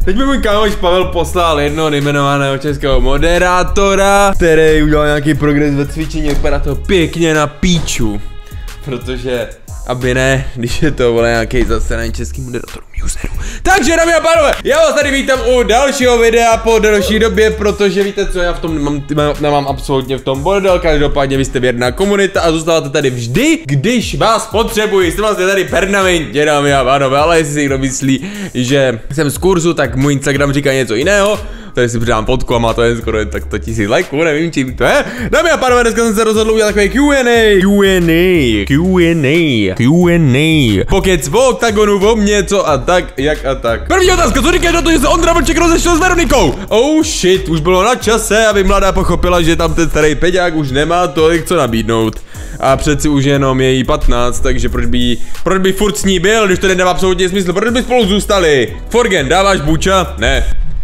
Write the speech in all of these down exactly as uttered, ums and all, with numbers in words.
Teď mi můj kámoš Pavel poslal jednoho nejmenovaného českého moderátora, který udělal nějaký progres ve cvičení, vypadá to pěkně na píču. Protože, aby ne, když je to vole nějaký zasraný český moderátor newsleru. Takže dámy a pánové, já vás tady vítám u dalšího videa po delší době, protože víte co, já v tom nemám, nemám absolutně v tom bordel, každopádně vy jste věrná komunita a zůstáváte tady vždy, když vás potřebuji. Jste vlastně tady permanentně, dámy a pánové, ale jestli si někdo myslí, že jsem z kurzu, tak můj Instagram říká něco jiného. Tady si přidám fotku a má to jen skoro jen tak sto tisíc lajků, nevím čím to je. Dámy a pánové, dneska jsem se rozhodl udělat takový Q and A. Q and A. Q and A. Q and A. Pokec v Oktagonu o mě, co a tak, jak a tak. První otázka, co říkáš na to, že se Ondra Vlček rozešel s Veronikou? Oh shit, už bylo na čase, aby mladá pochopila, že tam ten starý peďák už nemá tolik co nabídnout. A přeci už jenom je jí patnáct, takže proč by, proč by furt s ní byl, když to nedává absolutně smysl, proč by spolu zůstali? Forgen, dáváš buča? Ne.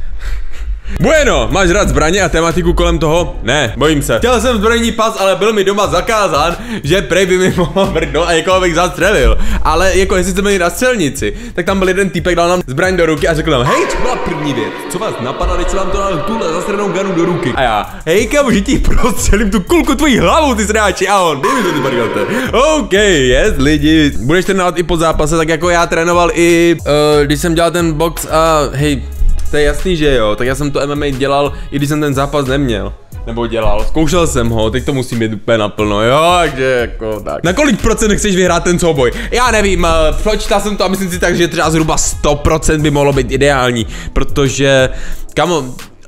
Bueno, máš rád zbraně a tematiku kolem toho? Ne, bojím se. Chtěl jsem zbrojní pas, ale byl mi doma zakázán, že prej by mi mohl mrdnout a někoho bych zastřelil. Ale jako jestli jsme jeli na střelnici, tak tam byl jeden týpek, dal nám zbraň do ruky a řekl nám, hej, to byla první věc, co vás napadá, když vám to dal tuhle zastřelenou ganu do ruky. A já, hej kámo, že ti prostřelím tu kulku tvojí hlavou, ty sráči, a on, dej mi to ty bargate. OK, yes, lidi, budeš trénovat i po zápase, tak jako já trénoval i, uh, když jsem dělal ten box a hej, to je jasný, že jo, tak já jsem to M M A dělal, i když jsem ten zápas neměl. Nebo dělal, zkoušel jsem ho, teď to musím být úplně naplno, jo, takže jako tak. Na kolik procent chceš vyhrát ten souboj? Já nevím, počítal jsem to a myslím si tak, že třeba zhruba sto procent by mohlo být ideální, protože, kamo,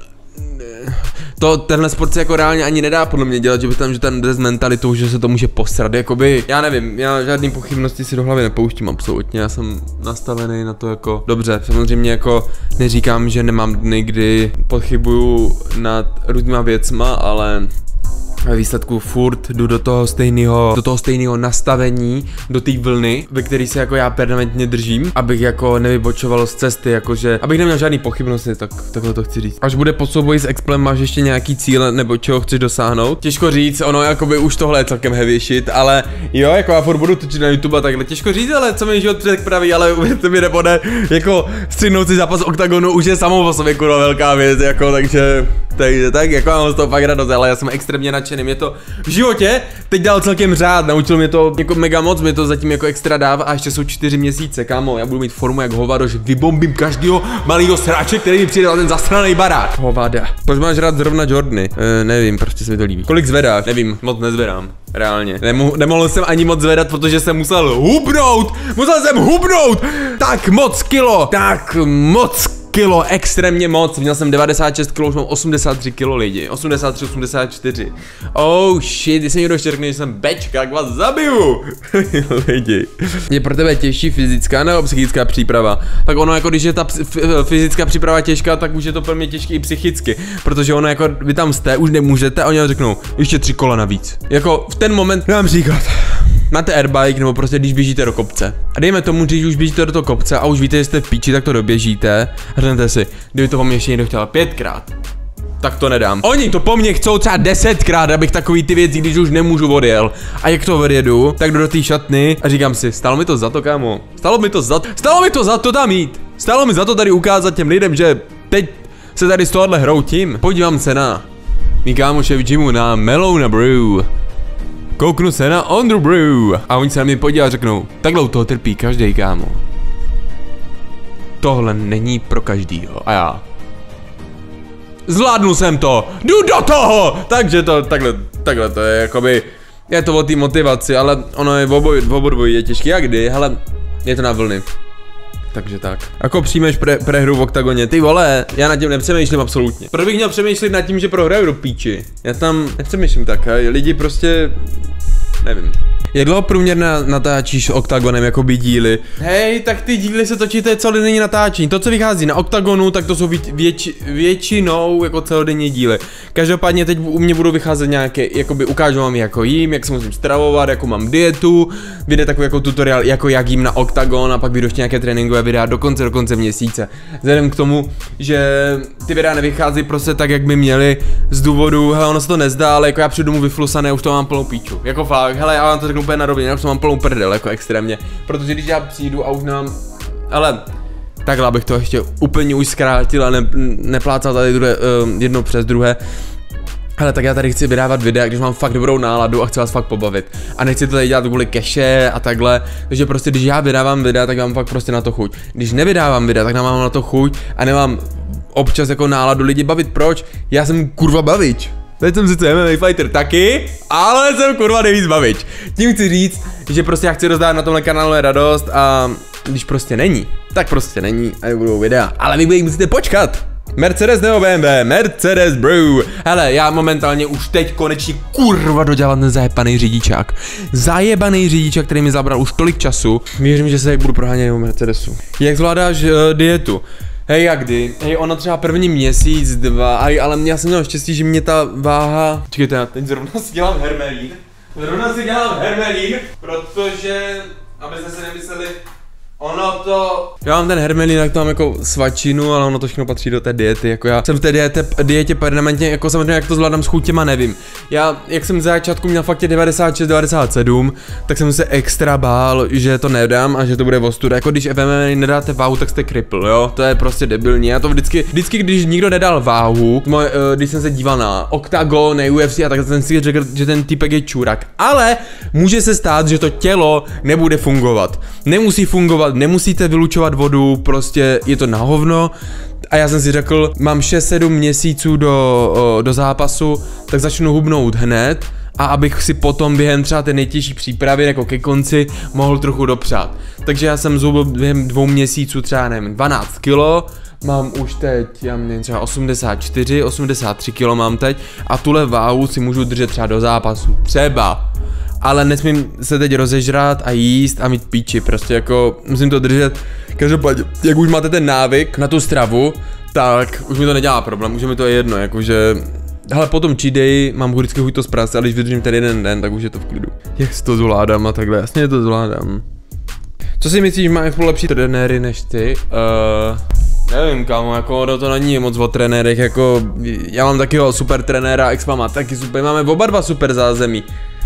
to, tenhle sport se jako reálně ani nedá podle mě dělat, že by tam, že tam jde s mentalitou, že se to může posrat, jakoby, já nevím, já žádný pochybnosti si do hlavy nepouštím absolutně, já jsem nastavený na to jako, dobře, samozřejmě jako neříkám, že nemám dny, kdy pochybuju nad různýma věcma, ale ve výsledku furt jdu do toho stejného, do toho stejného nastavení, do té vlny, ve který se jako já permanentně držím, abych jako nevybočoval z cesty, jakože, abych neměl žádný pochybnosti, tak takhle to chci říct. Až bude po souboji s Explem, máš ještě nějaký cíle, nebo čeho chceš dosáhnout? Těžko říct, ono jakoby už tohle je celkem heavy shit, ale jo, jako já furt budu točit na YouTube a takhle, těžko říct, ale co mi život připraví, ale uvěřte mi nebo ne, jako střihnout si zápas Oktagonu už je samou o sobě kurva velká věc, jako, takže, takže tak, jako mám z toho fakt radost, ale já jsem extrémně nadšený. Mě to v životě teď dal celkem řád, naučil mě to jako mega moc, mě to zatím jako extra dává a ještě jsou čtyři měsíce, kámo, já budu mít formu jak hovado, že vybombím každýho malýho sráče, který mi přijde na ten zasranej barák. Hovada. Proč máš rád zrovna Jordany? E, nevím, prostě se mi to líbí. Kolik zvedáš? Nevím, moc nezvedám. Reálně. Nemo, nemohl jsem ani moc zvedat, protože jsem musel hubnout! Musel jsem hubnout! Tak moc kilo! Tak moc kilo, extrémně moc, měl jsem devadesát šest kilo, už mám osmdesát tři kilo lidi, osmdesát tři, osmdesát čtyři. Oh shit, když se někdo ještě řekne, že jsem bečka, jak vás zabiju. Lidi. Je pro tebe těžší fyzická nebo psychická příprava? Tak ono jako, když je ta fyzická příprava těžká, tak už je to pro mě těžké i psychicky, protože ono jako, vy tam jste, už nemůžete a oni vám řeknou, ještě tři kola navíc. Jako v ten moment, dám příklad. Máte airbike, nebo prostě když běžíte do kopce. A dejme tomu, když už běžíte do toho kopce a už víte, že jste v píči, tak to doběžíte a řeknete si, kdyby to po mně ještě někdo chtěl pětkrát, tak to nedám. Oni to po mně chcou třeba desetkrát, abych takový ty věci, když už nemůžu odjel. A jak to odjedu, tak jdu do té šatny a říkám si, stalo mi to za to, kámo. Stalo mi to za to, stalo mi to za to tam jít. Stalo mi za to tady ukázat těm lidem, že teď se tady z tohohle hroutím. Podívám se na mý kámoše v gymu na Melona Brew. Kouknu se na Ondru Brew a oni se na mě podívají a řeknou, takhle u toho trpí každý, kámo. Tohle není pro každýho a já. Zvládnu jsem to, jdu do toho! Takže to, takhle, takhle to je jakoby, je to o té motivaci, ale ono je v oboj, v obodvoji je těžký, jak kdy, hele, je to na vlny. Takže tak. Jako přijmeš pre, prehru v Oktagoně, ty vole, já nad tím nepřemýšlím absolutně. Proč bych měl přemýšlet nad tím, že prohraju do píči? Já tam nepřemýšlím tak, lidi prostě, nevím. Jak dlouho průměrně natáčíš Oktagonem jakoby díly? Hej, tak ty díly se točíte celodenní natáčení. To, co vychází na Oktagonu, tak to jsou věč, většinou jako celodenní díly. Každopádně teď u mě budou vycházet nějaké, jakoby ukážu vám jako jím, jak se musím stravovat, jakou mám dietu. Vyjde takový jako tutoriál, jako jak jím na Oktagon a pak vyjdu ještě nějaké tréninkové videa do konce, do konce měsíce. Vzhledem k tomu, že ty videa nevychází prostě tak, jak by měly z důvodu, hele, ono se to nezdá, ale jako já přijdu mu vyflusané, už to mám plnou píču. Jako fakt, hele, já vám to řeknu úplně na rovině, já už to mám plnou prdel, jako extrémně. Protože když já přijdu a už nemám, ale takhle, abych to ještě úplně už zkrátil a ne, neplácal tady druhé, uh, jedno přes druhé. Ale tak já tady chci vydávat videa, když mám fakt dobrou náladu a chci vás fakt pobavit. A nechci to tady dělat kvůli keše a takhle. Takže prostě když já vydávám videa, tak mám fakt prostě na to chuť. Když nevydávám videa, tak nemám na to chuť a nemám občas jako náladu lidi bavit. Proč? Já jsem kurva bavič. Teď jsem sice M M A fighter taky, ale jsem kurva nejvíc bavič. Tím chci říct, že prostě já chci rozdávat na tomhle kanálu radost a když prostě není, tak prostě není a nebudou videa. Ale vy musíte počkat. Mercedes nebo B M W? Mercedes, bro. Hele, já momentálně už teď konečně kurva dodělat ten zajebaný řidičák. Zajebaný řidičák, který mi zabral už tolik času. Věřím, že se budu prohánět u Mercedesu. Jak zvládáš uh, dietu? Hej, jak kdy? Hej, ono třeba první měsíc, dva, hej, ale já jsem měl štěstí, že mě ta váha... Čekajte, já teď zrovna si dělám hermelín. Zrovna si dělám hermelín, protože, abyste si nemysleli, ono to... Já mám ten hermelín, tak to mám jako svačinu, ale ono to všechno patří do té diety, jako já jsem v té dietě, dietě permanentně, jako samozřejmě jak to zvládám s chutěma, nevím. Já, jak jsem za začátku měl fakt devadesát šest devadesát sedm, tak jsem se extra bál, že to nedám a že to bude ostuda, jako když v M M A nedáte váhu, tak jste cripple, jo, to je prostě debilní, já to vždycky, vždycky když nikdo nedal váhu, moj, uh, když jsem se díval na Octagon, na U F C a tak jsem si řekl, že ten týpek je čurák, ale může se stát, že to tělo nebude fungovat, nemusí fungovat, nemusíte vylučovat vodu, prostě je to na hovno. A já jsem si řekl, mám šest sedm měsíců do, do zápasu, tak začnu hubnout hned a abych si potom během třeba té nejtěžší přípravy, jako ke konci, mohl trochu dopřát. Takže já jsem zhubl během dvou měsíců třeba, nevím, dvanáct kilo, mám už teď, já nevím, třeba osmdesát čtyři, osmdesát tři kilo mám teď a tuhle váhu si můžu držet třeba do zápasu, třeba. Ale nesmím se teď rozežrat a jíst a mít píči, prostě jako musím to držet. Každopádně, jak už máte ten návyk na tu stravu, tak už mi to nedělá problém, už mi to je jedno, jakože... Hele, potom cheat day, mám vždycky chuť to zpracovat, ale když vydržím tady jeden den, tak už je to v klidu. Jak si to zvládám a takhle, jasně to zvládám. Co si myslíš, máš lepší trenéry než ty? Uh, nevím, kámo, jako no to není moc o trenérech, jako... Já mám takého super trenéra, Expa má taky super, máme oba dva super zázemí.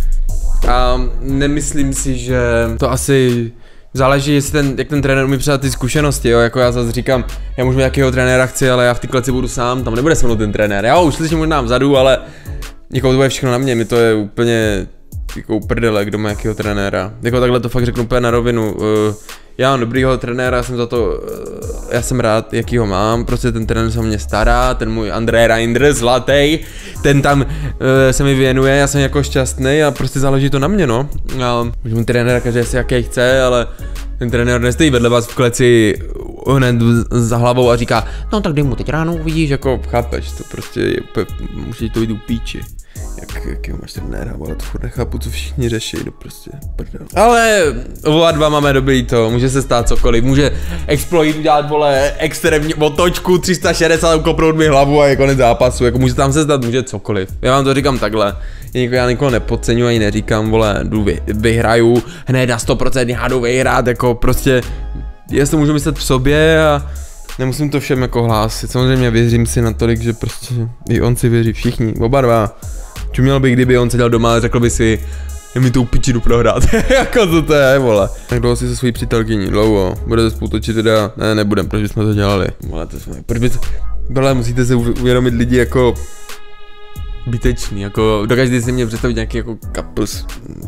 A nemyslím si, že to asi záleží, jestli ten, jak ten trenér umí předat ty zkušenosti, jo, jako já zase říkám, já můžu jakého trenéra chci, ale já v té kleci budu sám, tam nebude se mnou ten trenér, já už slyším možná vzadu, ale jako to bude všechno na mě, mi to je úplně jako prdele, kdo má jakého trenéra, jako takhle to fakt řeknu úplně na rovinu. Uh, já mám dobrýho trenéra, jsem za to, uh, já jsem rád, jaký ho mám, prostě ten trenér se o mě stará, ten můj Andrej Reindr, zlatý, ten tam uh, se mi věnuje, já jsem jako šťastný a prostě záleží to na mě, no. A můžu mu trenéra každý si jaký chce, ale ten trenér nestojí vedle vás v kleci hned za hlavou a říká, no tak dej mu teď ráno, uvidíš, jako chápeš, to prostě je, musí to jít u píči. Jak, jakýho máš trenéra, ale to furt nechápu, co všichni řeší, no prostě prdel. Ale oba dva máme dobrý to, může se stát cokoliv, může Exploit udělat, vole, extrémní otočku, tři sta šedesát, kopnout mi hlavu a je konec zápasu, jako může tam se stát, může cokoliv. Já vám to říkám takhle, já nikoho nepodceňuji, ani neříkám, vole, jdu vy, vyhraju, hned na sto procent já jdu vyhrát, jako prostě, jestli můžu myslet v sobě a nemusím to všem jako hlásit, samozřejmě věřím si natolik, že prostě i on si věří, všichni, oba dva. Čuměl by, kdyby on seděl doma a řekl by si, je mi tu piči jdu prohrát, jako to to je, vole. Tak dlouho si se svojí přítelkyní, dlouho, budete spolu točit teda, ne, nebudem, proč bychom to dělali, vole, to jsme, proč by to, tohle musíte se uvědomit lidi jako bytečný, jako, dokážete si mě představit nějaký jako couples,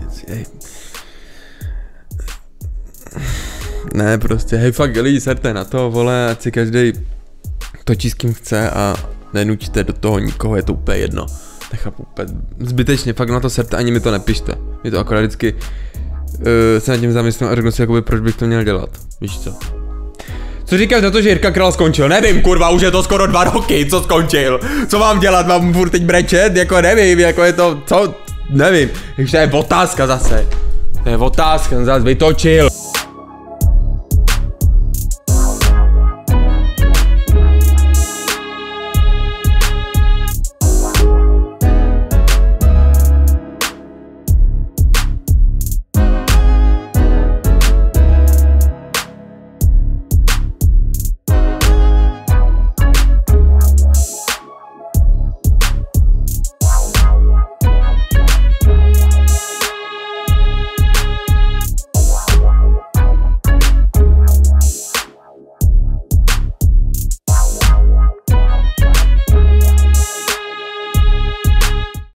ne, prostě, hej, fakt, lidi, serte na to, vole, ať si každý točí s kým chce a nenutíte do toho nikoho, je to úplně jedno. Nechápu, úplně zbytečně, fakt na to serte, ani mi to nepište. Je to akorát vždycky uh, se nad tím zamyslím a řeknu si, jakoby, proč bych to měl dělat, víš co. Co říkáš na to, že Jirka Král skončil? Nevím, kurva, už je to skoro dva roky, co skončil. Co mám dělat, mám furt teď brečet, jako nevím, jako je to, co, nevím. Takže to je otázka zase. To je otázka, jsem zase vytočil.